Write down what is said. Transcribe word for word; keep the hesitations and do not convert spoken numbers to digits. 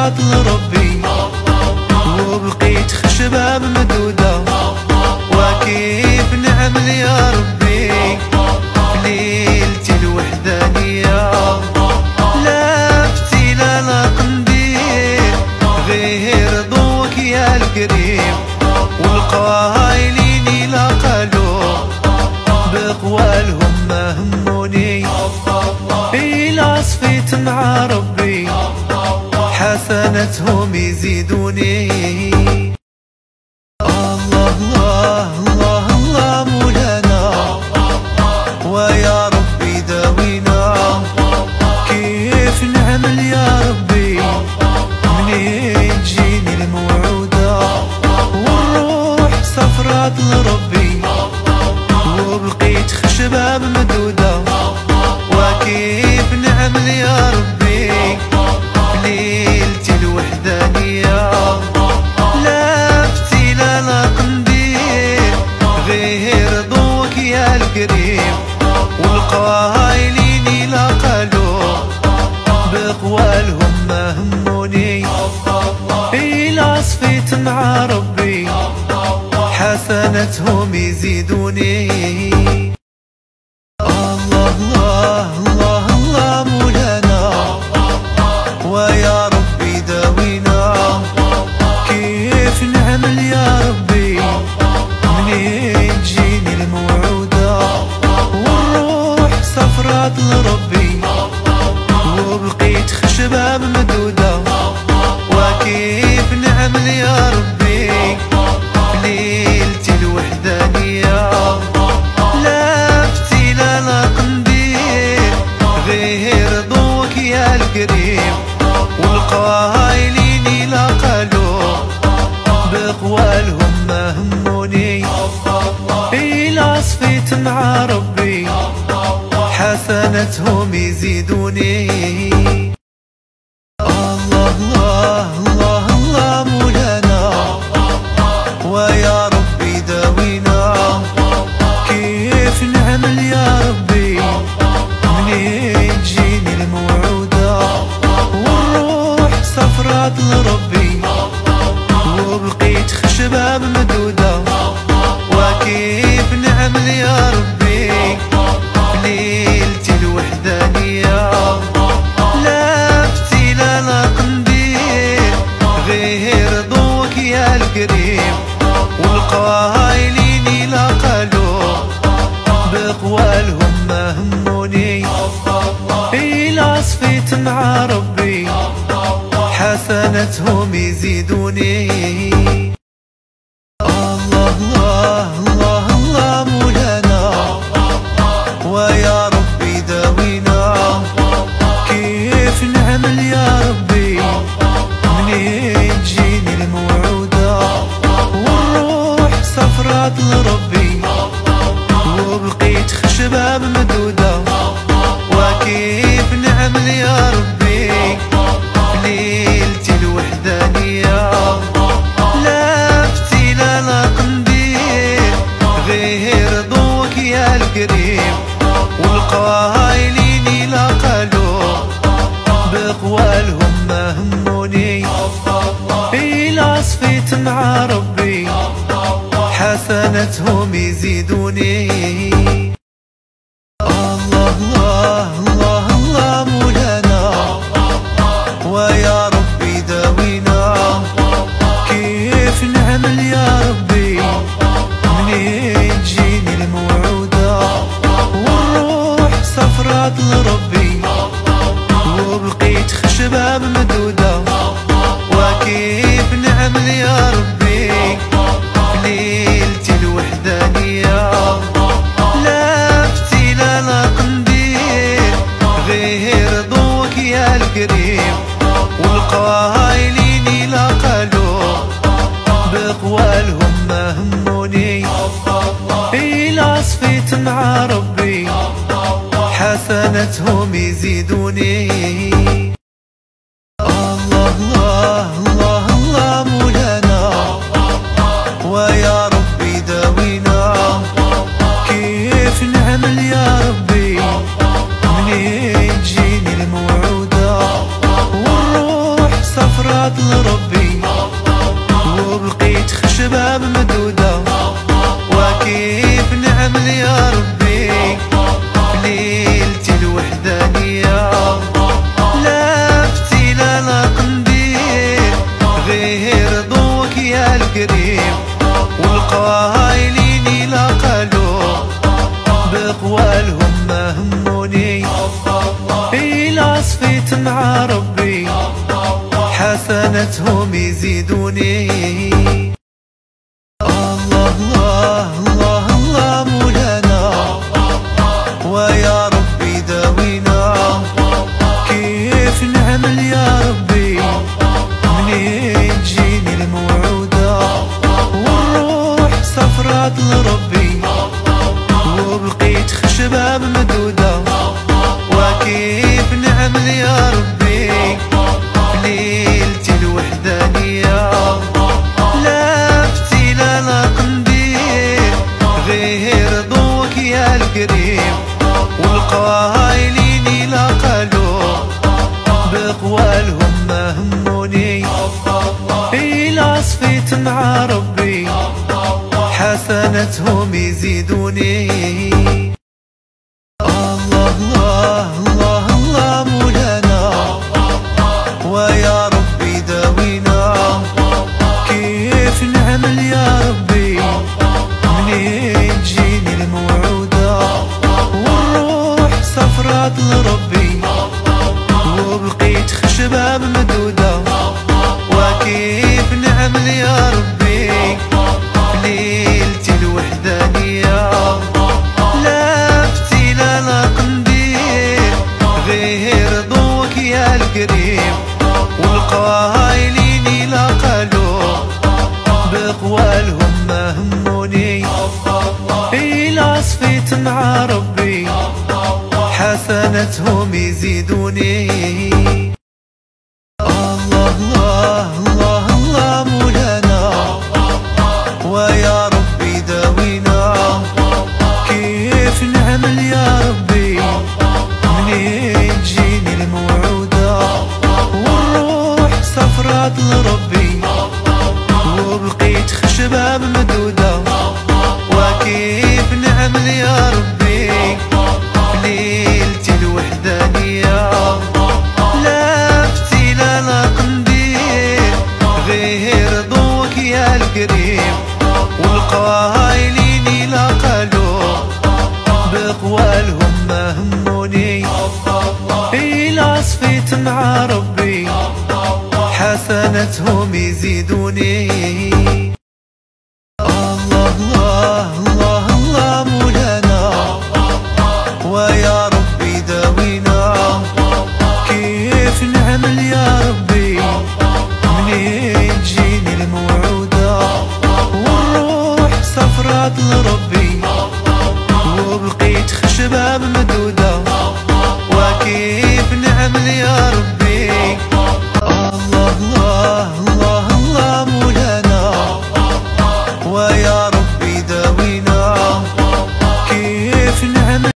صفرات لربي، وبقيت خشبة ممدودة. وكيف نعمل يا ربي في ليلتي الوحدانية؟ لافتي لا قنديل غير ضوك يا القريب، والقايلين لا قالوا بقوالهم ما هموني. إلا صفيت مع ربي حسنتهم يزيدوني. الله الله الله الله مولانا، ويا ربي داوينا. كيف نعمل يا ربي منين تجيني الموعودة؟ والروح صفرات لربي، وبقيت خشبة ممدودة. وكيف نعمل يا ربي في ليلتي الوحدانية؟ لافتي لا قنديل غير ضوك يا القريب، والقايلين لا قالوا بقوالهم ما هموني. إلا صفيت مع ربي حسنتهم يزيدوني. الله الله الله الله مولانا، ويا ربي داوينا. كيف نعمل يا ربي منين تجيني الموعودة؟ والروح صفرات لربي، وبقيت خشبة ممدودة. وكيف نعمل يا ربي في ليلتي الوحدانية؟ لافتي لا قنديل غير ضوك يا القريب، والقايلين لا قالوا بقوالهم ما هموني. إلا صفيت مع ربي حسنتهم يزيدوني. الله الله الله الله مولانا، ويا ربي داوينا. كيف نعمل يا ربي منين تجيني الموعودة؟ والروح صفرات لربي، وبقيت خشبة ممدودة. وكيف نعمل يا ربي في ليلتي الوحدانية؟ لافتي لا قنديل غير ضوك يا القريب، والقايلين لا قالوا بقوالهم ما هموني. إلا صفيت مع ربي حسنتهم يزيدوني. الله الله الله الله مولانا، ويا ربي داوينا. كيف نعمل يا ربي منين تجيني الموعودة؟ والروح صفرات لربي، وبقيت خشبة ممدودة. وكيف نعمل يا ربي في ليلتي الوحدانية؟ لافتي لا قنديل غير ضوك يا القريب، والقايلين لا قالوا بقوالهم ما هموني. إلا صفيت مع ربي حسنتهم يزيدوني. الله الله الله الله مولانا، ويا ربي داوينا. كيف نعمل يا ربي منين تجيني الموعودة؟ والروح صفرات لربي، وبقيت خشبة ممدودة. وكيف نعمل يا ربي في ليلتي الوحدانية؟ لافتي لا قنديل غير ضوك يا القريب، والقايلين لا قالوا بقوالهم ما هموني. إلا صفيت مع ربي حسنتهم يزيدوني. الله الله الله الله مولانا، ويا ربي داوينا. كيف نعمل يا ربي منين تجيني الموعودة؟ والروح صفرات حسنتهم يزيدوني. الله الله الله الله مولانا، ويا ربي داوينا. كيف نعمل يا ربي منين تجيني الموعودة، والروح صفرات لربي وبقيت خشبة ممدودة. وكيف نعمل يا ربي في ليلتي الوحدانية، لافتي لا لا قنديل غير ضوك يا القريب، والقايلين لا قالوا بقوالهم ما هموني. إلا صفيت مع ربي حسنتهم يزيدوني. الله الله الله الله مولانا، ويا ربي داوينا. كيف نعمل يا ربي منين تجيني الموعودة، والروح صفرات لربي وبقيت خشبة ممدودة. وكيف نعمل يا ربي في ليلتي الوحدانية، لافتي لا لا قنديل غير ضوك يا القريب، والقايلين لا قالوا بقوالهم ما هموني. إلا صفيت مع ربي حسنتهم يزيدوني. الله الله الله الله مولانا، ويا ربي داوينا. كيف نعمل يا ربي منين تجيني الموعودة، والروح صفرات لربي وبقيت خشبة ممدودة. وكيف نعمل يا ربي في ليلتي الوحدانية، لافتي لا لا قنديل غير ضوك يا القريب، والقايلين لا قالوا بقوالهم ما هموني. إلا صفيت مع ربي حسنتهم يزيدوني.